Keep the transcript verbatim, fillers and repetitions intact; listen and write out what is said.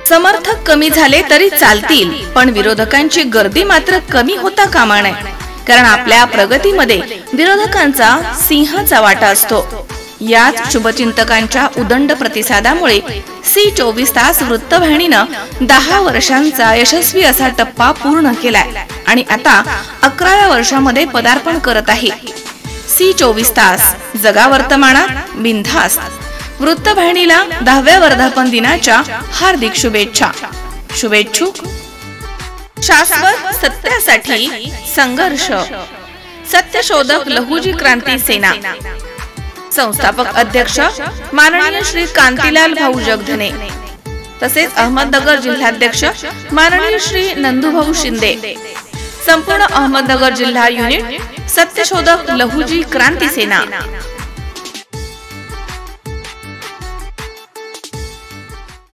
समर्थक कमी झाले तरी चालतील, पण विरोधकांची गर्दी मात्र कमी होता कामा नये, कारण आपल्या प्रगतीमध्ये विरोधकांचा सिंहाचा वाटा असतो। याच शुभचिंतकांच्या उदंड प्रतिसादामुळे सी चोवीस तास वृत्तवाहिनीनं दहा वर्षांचा यशस्वी असा टप्पा पूर्ण केलाय आणि आता अकराव्या वर्षामध्ये पदार्पण करत आहे। सी चोवीस तास जगा वर्तमानात बिनधास्त। वृत्तवाहिनीला दहाव्या वर्धापन दिनाच्या हार्दिक शुभेच्छा। शुभेच्छुक शाश्वत सत्यासाठी संघर्ष, सत्यशोधक लहुजी क्रांती सेना, संस्थापक अध्यक्ष माननीय श्री कांतीलाल भाऊ जगधने, तसेच अहमदनगर जिल्हाध्यक्ष माननीय श्री नंदूभाऊ शिंदे, संपूर्ण अहमदनगर जिल्हा युनिट सत्यशोधक लहुजी क्रांती सेना।